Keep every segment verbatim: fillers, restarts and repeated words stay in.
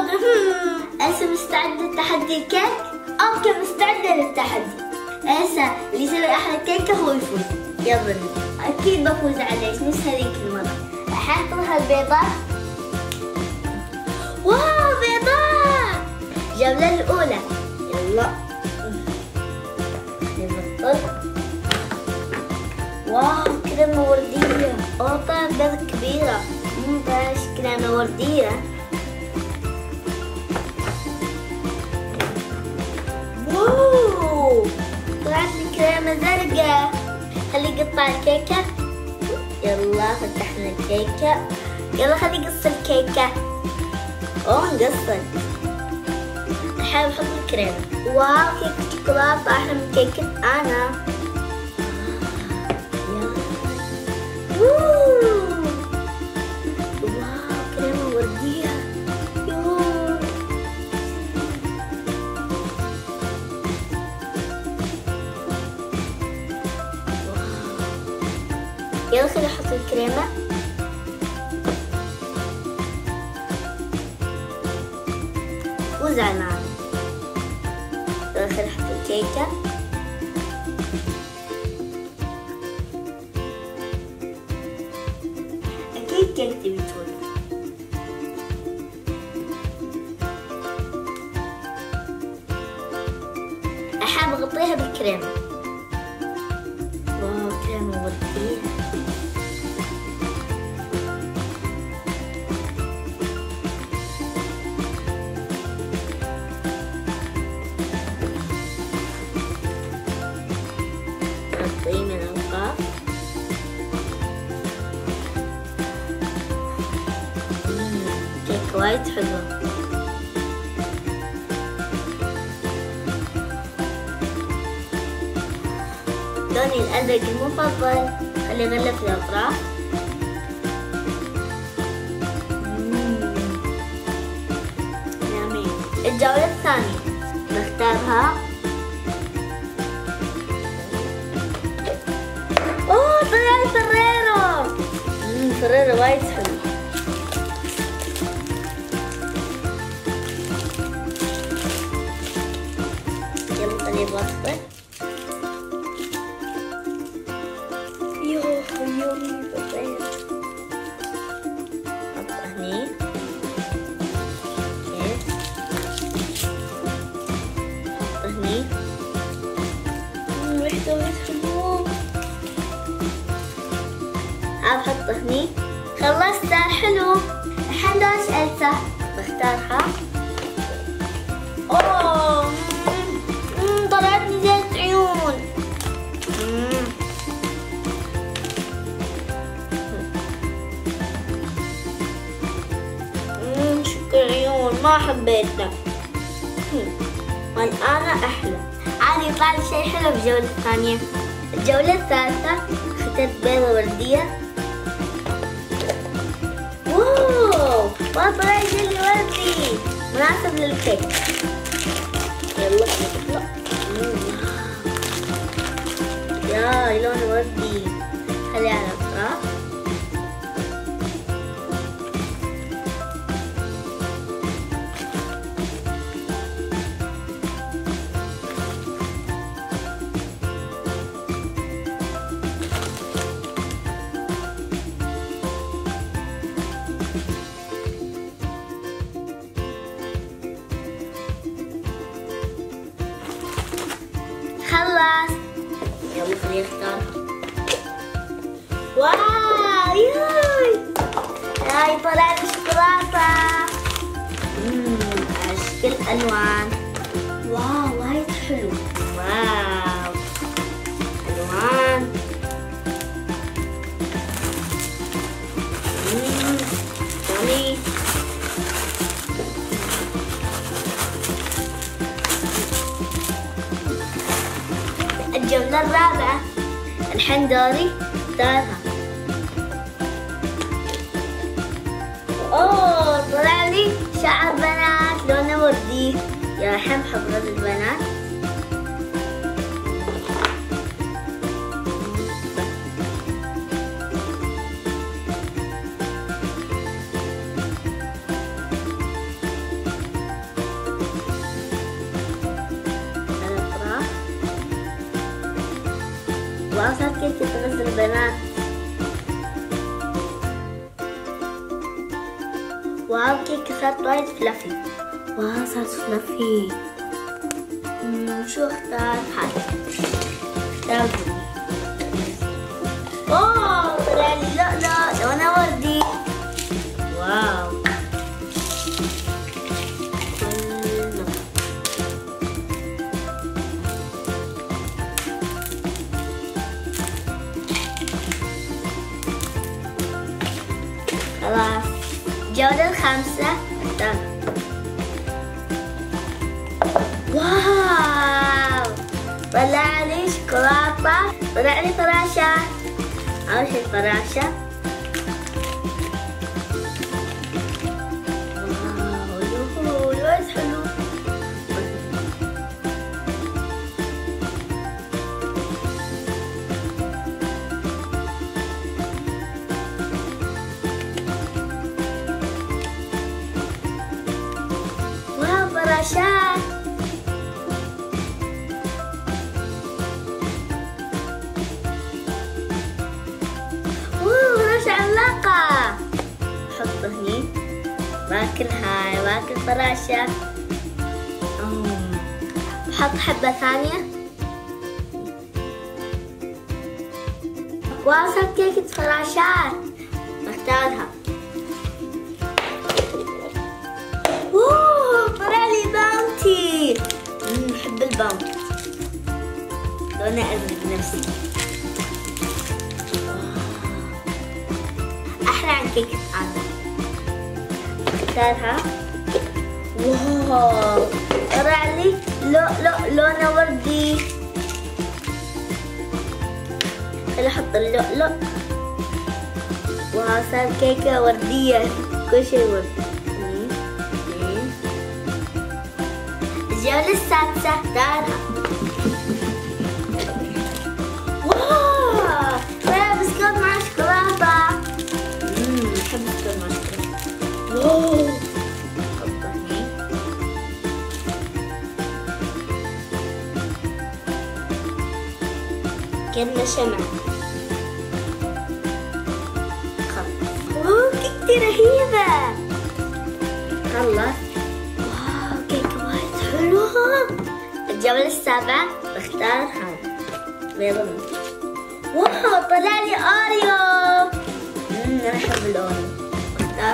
إلسا مستعدة لتحدي الكيك؟ أوكي مستعدة للتحدي. إلسا اللي يسوي أحلى كيكة هو يفوز. يلا أكيد بفوز عليك نفس هذيك المرة. الحين طلع البيضات. واو بيضات! الجولة الأولى. يلا نبطل. واو كريمة وردية. أوه طلعت بيضة كبيرة. مم طلعت كريمة وردية. واو طلعت لي كريمة زرقاء. خلي قطع الكيكة. يلا فتحنا الكيكة. يلا خلي قص الكيكة. اوه نقصت. الحين بحط الكريمة. واو كيكة شوكولاتة أحلى من كيكة أنا. واو كريمة وردية. يلا خلي احط الكريمة. وزع معنا. يلا خلي احط الكيكة. اكيد كيكتي بتفوز. احب اغطيها بالكريمة. واو كريمة وردية. من الأوقاف. كيكة وايد حلوة. لوني الأزرق المفضل. خلي غلف الأطراف. يامي. الجولة الثانية نختارها. فريرو. امم فريرو وايد حلو. يلا خليه بوسطه. يوه يومي فريرو. حط هني. اوكي. حط هني. امم ريحته وايد حلوة. أحط هني. خلصت حلو. الحين لونش إلسا بختارها. أوه مم. طلعتني زيت عيون. مم. مم. شكل عيون ما حبيته. والآن أحلى. عادي يطلع لي شيء حلو بالجولة الثانية. الجولة الثالثة اخترت بيضة وردية. واو طلع جلي وردي مناسب للكيك. يلا نطلع. يا لون وردي. خليه على الأطراف. خلص. يلا خليه يختار. واو ياي هاي طلع لي شوكولاتة. اممم اشكال الوان. واو وايد حلو. واو الوان. اممم يامي. الجولة الرابعة. الحين دوري اختارها. اوه طلع لي شعر بنات لونه وردي. يا الحين بحط غاز البنات. كيكة غزل البنات. واو كيكة صارت وايد فلافي. واو صارت فلافي. امم شو اختار؟ هاي اختار بني. اوه طلع لي لؤلؤ لونه وردي. واو خلاص. الجولة الخامسة. واو طلع لي شوكولاتة، طلع لي فراشة. أول شي فراشة. واو يوهو وايد حلو. واو فراشات. عملاقة. حط هني. باكل هاي باكل فراشة. بحط حبة ثانية. واو صارت كيكة فراشات. بختارها. اوه طلع لي باونتي. بحب الباونتي. لونه ازرق نفسي. أحلى عن كيكة أنا. اختارها. واو طلع لي لؤلؤ لونه وردي. خلي أحط اللؤلؤ. واو صار كيكة وردية. كل شيء وردي. الجولة السادسة. اختارها. واو طلع بسكوت مع شوكولاتة. بحب السكر مع الشوكولاتة. واو حطه هني. كأنه شمع. خلص. واو كيكتي رهيبة. خلص. واو كيكة وايد حلوة. الجولة السابعة. بختار هاي بيضة. واو طلع لي أوريو. أنا أحب الأوريو. اختار.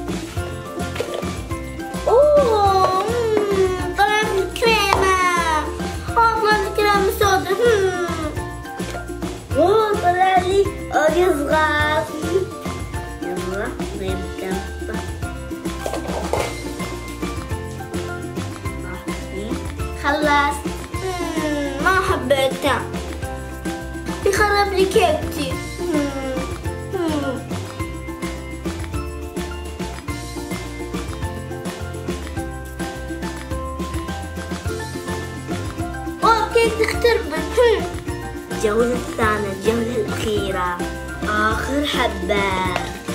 أوه طلع لي الكريمة. أوه طلع لي كريمة سودا. واو طلع لي أوريو صغار. يلا نضيف الكاسة. خلص. ما حبيتها. يخرب لي كيكتي. تختربت. الجولة الثانية الجولة الأخيرة آخر حبة.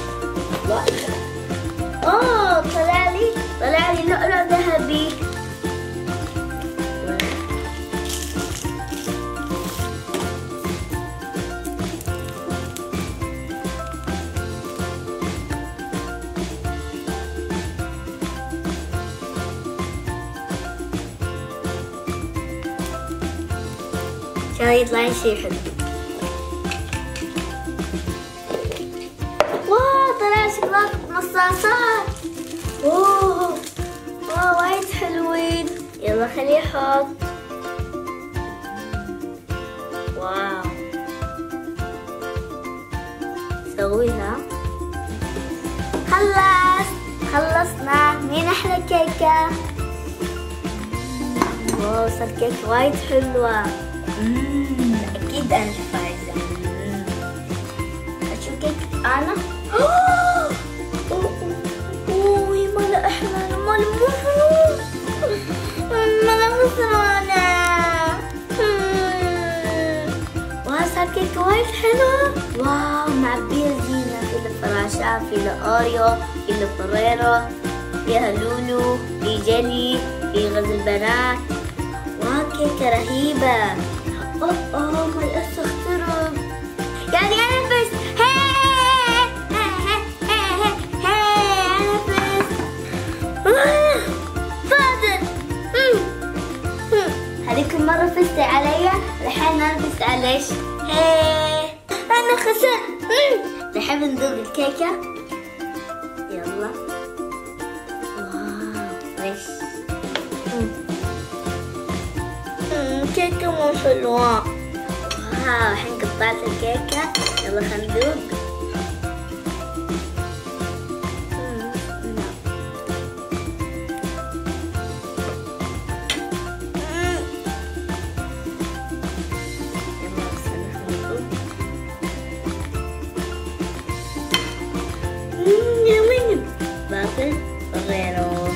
أوه طلع لي طلع لي لؤلؤ ذهبي. عشان يطلع شي حلو. واو طلع شوكولاتة مصاصات. اوه واو وايد حلوين. يلا خليه يحط. واو سويها. خلص خلصنا. مين احلى كيكة؟ واو صار كيكة وايد حلوة. مم. أكيد أنا الفايزة. أشوف كيك أنا. أوه أوه ماله أحلى ماله مو حلو. ماله مثل أنا. وها صار كيك وايد حلو. واو معبية زينة. في الفراشات في الأوريو في الفريرو فيها لولو في جيلي في غزل بنات. واو كيكة رهيبة. اوه اوه ما القصة اخترب. قاعد انفس. فاضل. هذيك المرة فزتي علي، الحين انا فزت عليش. انا خسرت. الحين بندوق الكيكة. يلا. واو فريش. كيكة مو حلوة. واو الحين قطعت الكيكة. يلا خلينا ندوق. باطل وغيره.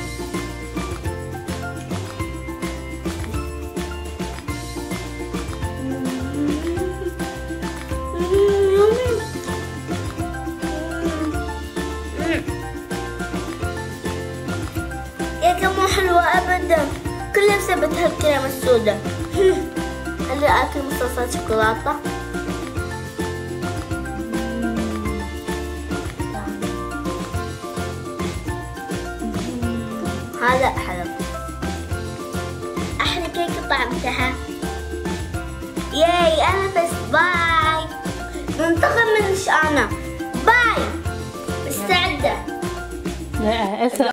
كيكة مو حلوة أبدا، كلها بسبب هالكريمة السوداء. خلي آكل مصاصات شوكولاتة. هذا حلو. أحلى كيكة طعمتها. ياي أنا بس. باي. ننتقم من أنا. باي. مستعدة. لا